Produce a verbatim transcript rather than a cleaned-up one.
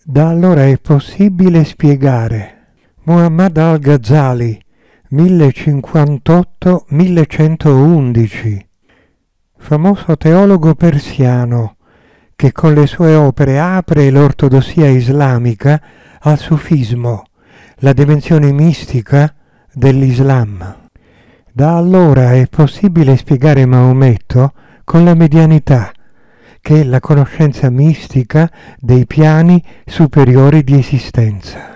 Da allora è possibile spiegare. Muhammad al-Ghazali, millecinquantotto millecentoundici, famoso teologo persiano che con le sue opere apre l'ortodossia islamica al sufismo, la dimensione mistica dell'Islam. Da allora è possibile spiegare Maometto con la medianità, che è la conoscenza mistica dei piani superiori di esistenza.